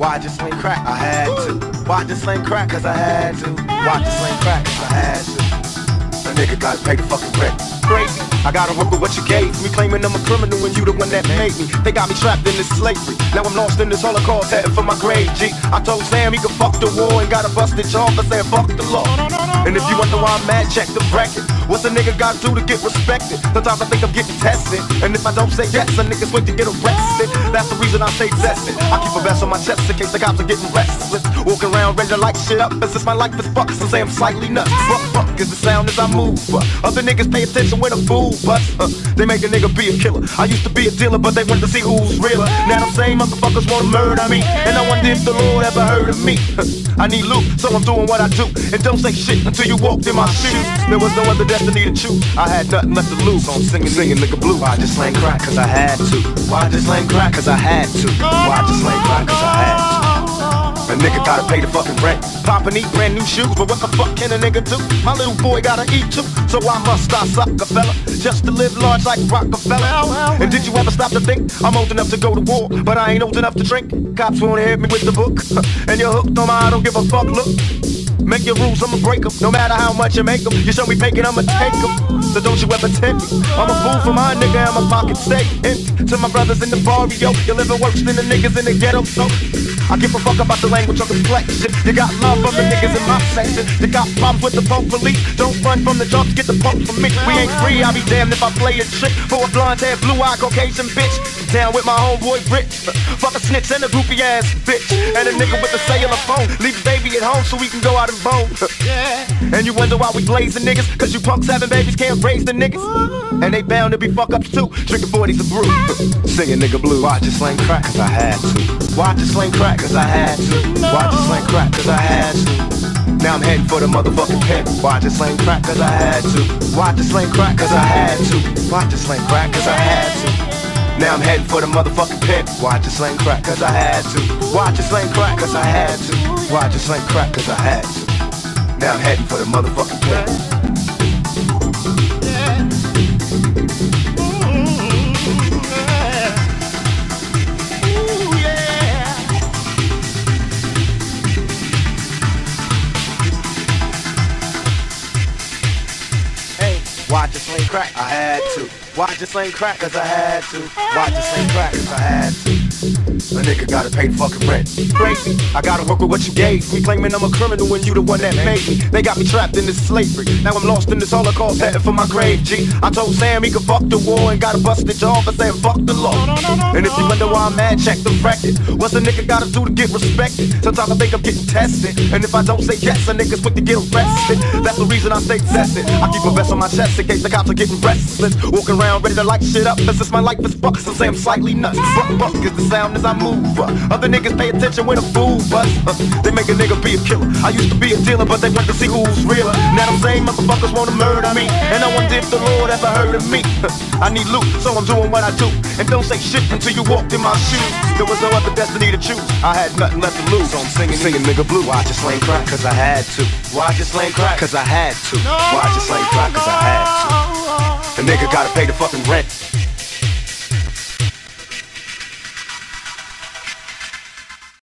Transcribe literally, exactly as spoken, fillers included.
Why I just sling crack? I had to. Why I just sling crack? Cause I had to. Why I just sling crack? Cause I had to. A nigga gotta pay the fucking rent. Crazy, I gotta work with what you gave me, claiming I'm a criminal when you the one that made me. They got me trapped in this slavery. Now I'm lost in this Holocaust, heading for my grave, G. I told Sam he could fuck the war and got a busted jaw for saying fuck the law. And if you wonder why I'm mad, check the bracket. What's a nigga gotta do to get respected? Sometimes I think I'm getting tested, and if I don't say yes, a nigga's wait to get arrested. That's the reason I stay tested. I keep a vest on my chest in case the cops are getting restless. Walking around ready to light shit up as if my life is fucked. Some say I'm slightly nuts. Fuck, fuck is the sound as I move. Uh, other niggas pay attention when a fool busts. Uh, they make a nigga be a killer. I used to be a dealer, but they wanted to see who's realer. Now them same motherfuckers wanna murder me, and I wonder if the Lord ever heard of me. I need loot, so I'm doing what I do, and don't say shit until you walked in my shoes. There was no other destiny to choose. I had nothing left to lose, so I'm singing, singing nigga blue. Why I just slang crack? Cause I had to. Why I just slang crack? Cause I had to. Why I just slang crack? Cause I had to. A nigga gotta pay the fucking rent. Pop and eat brand new shoes, but what the fuck can a nigga do? My little boy gotta eat too, so why must I suck a fella just to live large like Rockefeller? And did you ever stop to think I'm old enough to go to war, but I ain't old enough to drink? Cops wanna hit me with the book, and you're hooked on my I don't give a fuck look. Make your rules, I'ma break them. No matter how much you make them, you show me bacon, I'ma take them. So don't you ever tempt me. I'm a fool for my nigga and my pocket stay empty. To my brothers in the barrio, you're living worse than the niggas in the ghetto. So I give a fuck about the language or complexion. You got love from the niggas in my section. You got problems with the punk police. Don't run from the jobs, get the punk from me. We ain't free, I'll be damned if I play a trick for a blonde hair, blue eye Caucasian bitch. Down with my homeboy Rich. Fuck a snitch and a goofy ass bitch. And a nigga with a cellular phone. Leave his baby at home so we can go out and bone. And you wonder why we blazing niggas, cause you punks having babies can't raise the niggas. And they bound to be fuck ups too, drinking forties and brew. Singing nigga blue. Why I just slang crack? Cause I had to. Why I just slang crack? Cause I had to. Why I just slang crack? Cause I had to. Now I'm heading for the motherfucking pen. Why I just slang crack? Cause I had to. Why I just slang crack? Cause I had to. Why I just slang crack? Cause I had to. Now I'm heading for the motherfucking pen. Why I just slang crack? Cause I had to. Why I just slang crack? Cause I had to. Why I just slang crack? Cause I had to. Now I'm heading for the motherfucking pen. Why I just slang crack? I had to. Why I just slang crack? Cause I had to. Why I just slang crack? Cause I had to. A nigga gotta pay the fucking rent. Crazy, I gotta work with what you gave me, claiming I'm a criminal when you the one that made me. They got me trapped in this slavery. Now I'm lost in this Holocaust, heading for my grave, G. I told Sam he could fuck the war and got a busted jaw for saying fuck the law. And if you wonder why I'm mad, check the record. What's a nigga gotta do to get respected? Sometimes I think I'm getting tested, and if I don't say yes, a nigga's quick to get arrested. That's the reason I stay tested. I keep a vest on my chest in case the cops are getting restless. Walking around ready to light shit up as if my life is fucked. Some say I'm slightly nuts. Fuck, fuck is the sound as I move. Uh, other niggas pay attention when a fool bust. Uh, they make a nigga be a killer. I used to be a dealer, but they want to see who's realer. Now them same motherfuckers wanna murder me, and I wonder if the Lord ever heard of me. I need loot, so I'm doing what I do, and don't say shit until you walked in my shoes. There was no other destiny to choose. I had nothing left to lose, so I'm singing, singing nigga blue. Why I just slang crack? Cause I had to. Why I just slang crack? Cause I had to. Why I just slang crack? Cause I had to. A nigga gotta pay the fucking rent.